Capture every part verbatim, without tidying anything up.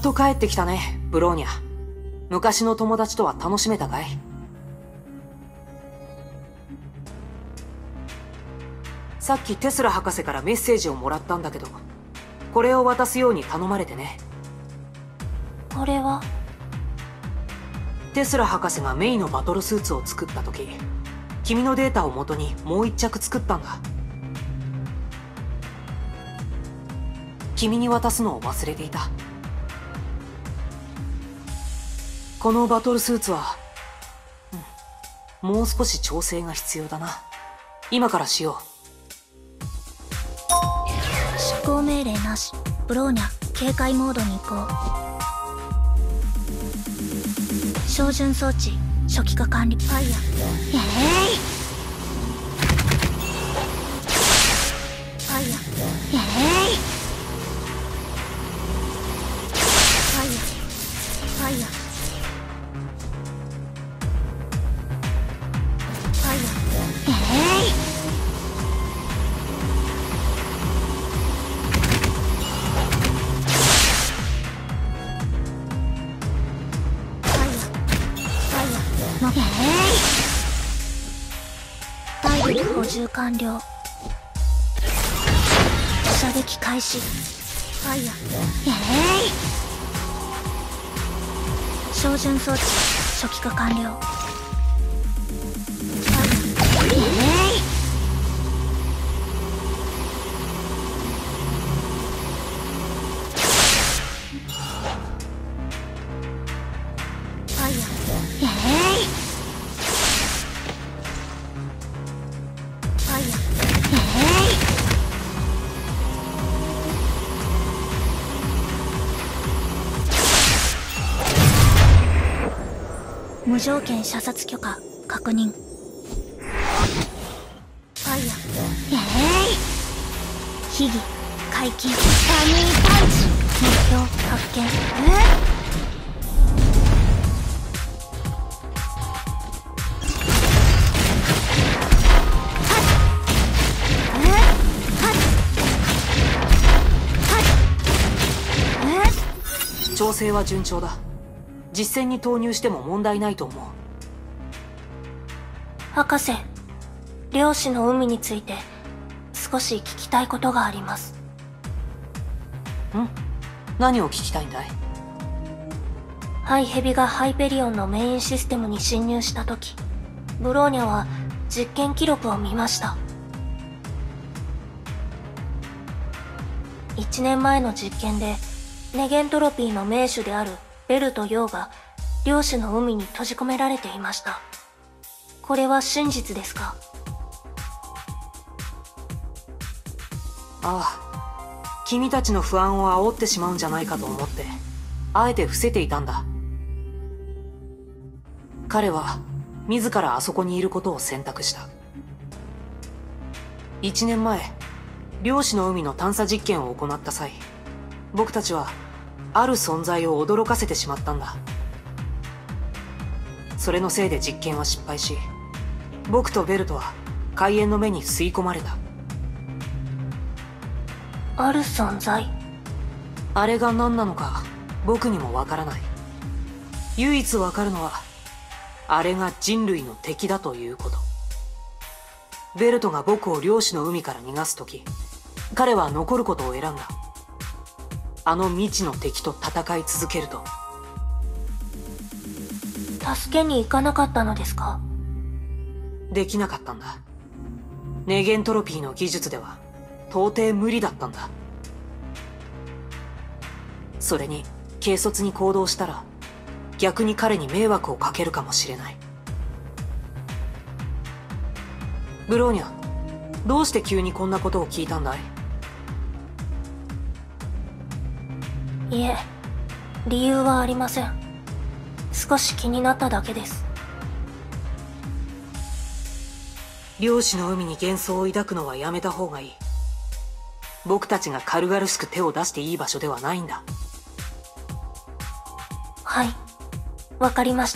と帰ってきたね、ブローニャ。昔の友達とは楽しめたかい？さっきテスラ博士からメッセージをもらったんだけど、これを渡すように頼まれてね。 これは？ テスラ博士がメイのバトルスーツを作った時、君のデータを元にもう一着作ったんだ。君に渡すのを忘れていた。このバトルスーツは、うん、もう少し調整が必要だな。今からしよう。執行命令なし。ブローニャ、警戒モードに移行。照準装置初期化管理。ファイヤー。えい、ファイヤー。えい、ファイヤー。ファイヤー。ファイヤー。えい、体力補充完了。射撃開始。ファイヤー。えい、照準装置初期化完了。ファイヤー。えい、ファイヤー。えい、無条件射殺許可確認。ファイヤー。えい、秘技解禁。ターニーパンチ。目標発見。えっ、 調整は順調だ。実戦に投入しても問題ないと思う。 博士、漁師の海について少し聞きたいことがあります。 ん？何を聞きたいんだい？ ハイヘビがハイペリオンのメインシステムに侵入した時、ブローニャは実験記録を見ました。いちねんまえの実験でネゲントロピーの名手であるベルとヨウが漁師の海に閉じ込められていました。これは真実ですか？ ああ、君たちの不安を煽ってしまうんじゃないかと思ってあえて伏せていたんだ。彼は自らあそこにいることを選択した。いちねんまえ、漁師の海の探査実験を行った際、僕たちはある存在を驚かせてしまったんだ。それのせいで実験は失敗し、僕とベルトは海縁の目に吸い込まれた。 ある存在？ あれが何なのか僕にもわからない。唯一わかるのは、あれが人類の敵だということ。ベルトが僕を漁師の海から逃がすとき、彼は残ることを選んだ。あの未知の敵と戦い続けると。 助けに行かなかったのですか？ できなかったんだ。ネゲントロピーの技術では到底無理だったんだ。それに軽率に行動したら逆に彼に迷惑をかけるかもしれない。ブローニャ、どうして急にこんなことを聞いたんだい？ いえ、理由はありません。少し気になっただけです。 漁師の海に幻想を抱くのはやめた方がいい。僕たちが軽々しく手を出していい場所ではないんだ。 はい、わかりました。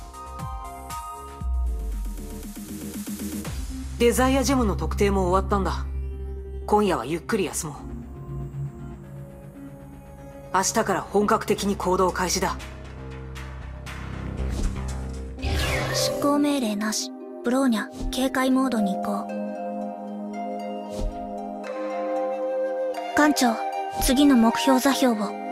デザイアジェムの特定も終わったんだ。今夜はゆっくり休もう。 明日から本格的に行動開始だ。 執行命令なし。ブローニャ、警戒モードに移行。艦長、次の目標座標を。